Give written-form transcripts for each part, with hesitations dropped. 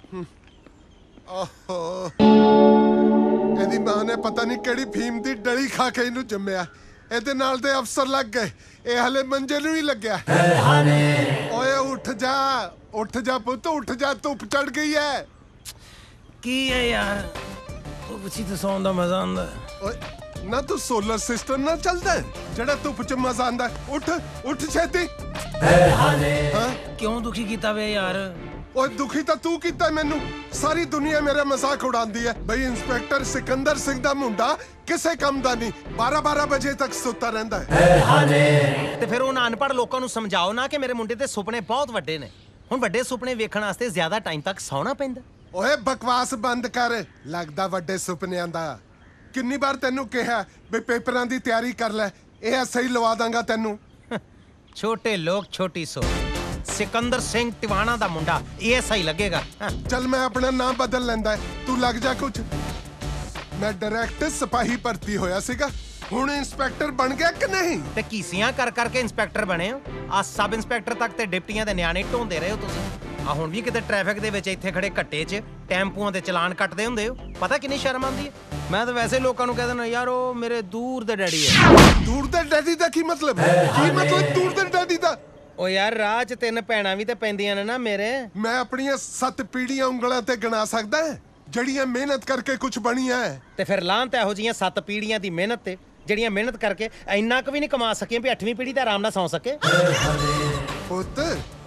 ओहो ਇਹਦੀ ਮਾਂ ਨੇ ਪਤਾ ਨਹੀਂ ਕਿਹੜੀ ਫੀਮ ਦੀ ਡਲੀ ਖਾ ਕੇ ਇਹਨੂੰ ਜੰਮਿਆ। ਇਹਦੇ ਨਾਲ ਦੇ ਅਫਸਰ ਲੱਗ ਗਏ, ਇਹ ਹਲੇ ਮੰਜੇ ਨੂੰ ਹੀ ਲੱਗਿਆ। ਓਏ ਉੱਠ ਜਾ ਪੁੱਤ, ਉੱਠ ਜਾ, ਧੁੱਪ ਚੜ ਗਈ ਹੈ। ਕੀ ਹੈ ਯਾਰ, ਧੁੱਪ ਚ ਤਾਂ ਸੌਣ ਦਾ ਮਜ਼ਾ ਆਉਂਦਾ। ਓਏ ਨਾ ਤੂੰ ਸੋਲਰ ਸਿਸਟਮ ਨਾਲ ਚੱਲਦਾ ਜਿਹੜਾ ਧੁੱਪ ਚ ਮਜ਼ਾ ਆਉਂਦਾ। ਉੱਠ ਛੇਤੀ। ਕਿਉਂ ਦੁਖੀ ਕੀਤਾ ਵੇ ਯਾਰ? ਓਏ ਦੁਖੀ ਤਾਂ ਤੂੰ ਕੀਤਾ ਮੈਨੂੰ। ਸਾਰੀ ਦੁਨੀਆ ਮੇਰਾ ਮਜ਼ਾਕ ਉਡਾਉਂਦੀ ਹੈ ਬਈ ਇੰਸਪੈਕਟਰ ਸਿਕੰਦਰ ਸਿੰਘ ਦਾ ਮੁੰਡਾ ਕਿਸੇ ਕੰਮ ਦਾ ਨਹੀਂ, 12-12 ਵਜੇ ਤੱਕ ਸੁੱਤਾ ਰਹਿੰਦਾ ਹੈ। ਤੇ ਫਿਰ ਉਹਨਾਂ ਅਨਪੜ੍ਹ ਲੋਕਾਂ ਨੂੰ ਸਮਝਾਓ ਨਾ ਕਿ ਮੇਰੇ ਮੁੰਡੇ ਦੇ ਸੁਪਨੇ ਬਹੁਤ ਵੱਡੇ ਨੇ। ਹੁਣ ਵੱਡੇ ਸੁਪਨੇ ਵੇਖਣ ਵਾਸਤੇ ਜ਼ਿਆਦਾ ਟਾਈਮ ਤੱਕ ਸੌਣਾ ਪੈਂਦਾ। ਓਏ ਬਕਵਾਸ ਬੰਦ ਕਰ, ਲੱਗਦਾ ਵੱਡੇ ਸੁਪਨਿਆਂ ਦਾ। ਕਿੰਨੀ ਵਾਰ ਤੈਨੂੰ ਕਿਹਾ ਬਈ ਪੇਪਰਾਂ ਦੀ ਤਿਆਰੀ ਕਰ ਲੈ, ਇਹ ਐਸੇ ਹੀ ਲਵਾ ਦਾਂਗਾ ਤੈਨੂੰ। ਛੋਟੇ ਲੋਕ ਛੋਟੀ ਸੋਚ। सिकंदर सिंह टिवाणा दा मुंडा ये सही लगेगा। चल मैं अपना नाम बदल लेंदा है, तू लग जा कुछ। मैं डायरेक्ट सिपाही भर्ती होया सीगा, हुण इंस्पेक्टर बन गया कि नहीं? ते कीसियां कर करके इंस्पेक्टर बने हो। आ सब इंस्पेक्टर तक ते डिप्टियां दे न्याणे ढोंदे रहे हो तुसीं। आ हुण भी किते ट्रैफिक दे विच इत्थे खड़े घट्टे च टैंपूआं दे चलान कटदे हुंदे हो। पता किन्नी शर्म आंदी है? मैं तो वैसे लोकां नूं कह देना यार ओ मेरे दूर दे डैडी है। दूर दे डैडी दा की मतलब? की मतलब दूर दे डैडी दा? ओ यार राह च 3 भैणां भी ते पैंदियां ने ना मेरे। मैं अपनियां 7 पीढ़ियां उंगलां ते गिना सकदा है जड़ियां मेहनत करके कुछ बणियां है। ते फिर लांत एहो जिहियां 7 पीढ़ियां दी मेहनत ते जड़ियां मेहनत करके इन्ना क भी नहीं कमा सकियां भी 8वीं पीढ़ी ते आराम नाल सौ सके। पुੱਤ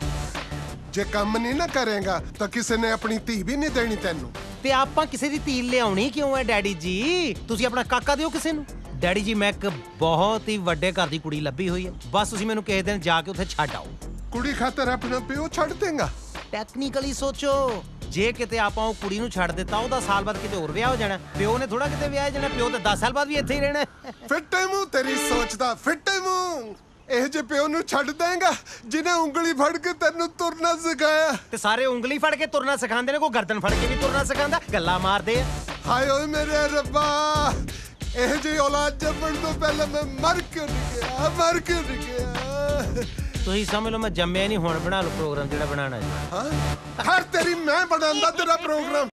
जे काम नहीं ना करेगा तो किसी ने अपनी धी भी नहीं देनी तैनू। ते आपां किसी दी धी लियाउणी क्यों है डैडी जी? तुसीं अपना काका दिओ किसी नूं। डैडी जी मैं एक बहुत ही वड्डे घर दी कुड़ी लभी हुई है, बस तुसीं मैनूं किसी दिन जाके उत्थे छड्ड आओ। कुड़ी खातर अपना प्यो छड्ड देंगा? टैक्नीकली सोचो, जे किते आपां ਉਹ ਕੁੜੀ ਨੂੰ ਛੱਡ ਦਿੱਤਾ ਉਹਦਾ ਸਾਲ ਬਾਅਦ ਕਿਤੇ ਹੋਰ ਵਿਆਹ ਹੋ ਜਾਣਾ। ਪਿਓ ਨੇ ਥੋੜਾ ਕਿਤੇ ਵਿਆਹ ਜਾਣਾ, ਪਿਓ ਤੇ 10 ਸਾਲ ਬਾਅਦ ਵੀ ਇੱਥੇ ਹੀ ਰਹਿਣਾ। ਫਿੱਟੇ ਮੂੰਹ ਤੇਰੀ ਸੋਚਦਾ, ਫਿੱਟੇ ਮੂੰਹ। ਇਹ ਜੇ ਪਿਓ ਨੂੰ ਛੱਡ ਦੇਂਗਾ ਜਿਹਨੇ ਉਂਗਲੀ ਫੜ ਕੇ ਤੈਨੂੰ ਤੁਰਨਾ ਸਿਖਾਇਆ। ਤੇ ਸਾਰੇ ਉਂਗਲੀ ਫੜ ਕੇ ਤੁਰਨਾ ਸਿਖਾਉਂਦੇ ਨੇ, ਕੋਈ ਗਰਦਨ ਫੜ ਕੇ ਵੀ ਤੁਰਨਾ ਸਿਖਾਉਂਦਾ। ਗੱਲਾਂ ਮਾਰਦੇ ਆ। ਹਾਏ ਓਏ ਮੇਰੇ ਰੱਬਾ, ਇਹ ਜੀ ਔਲਾਦ ਜੰਮਣ ਤੋਂ ਪਹਿਲਾਂ ਮੈਂ ਮਰ ਕਿਉਂ ਨਹੀਂ ਗਿਆ। ਤੁਸੀਂ ਸਮਝ ਲਓ ਮੈਂ ਜੰਮਿਆ ਨਹੀਂ, ਹੁਣ ਬਣਾ ਲਓ ਪ੍ਰੋਗਰਾਮ ਜਿਹੜਾ ਬਣਾਉਣਾ ਹੈ। ਹਾਂ ਹਰ ਤੇਰੀ ਮੈਂ ਬਣਾਉਂਦਾ ਤੇਰਾ ਪ੍ਰੋਗਰਾਮ।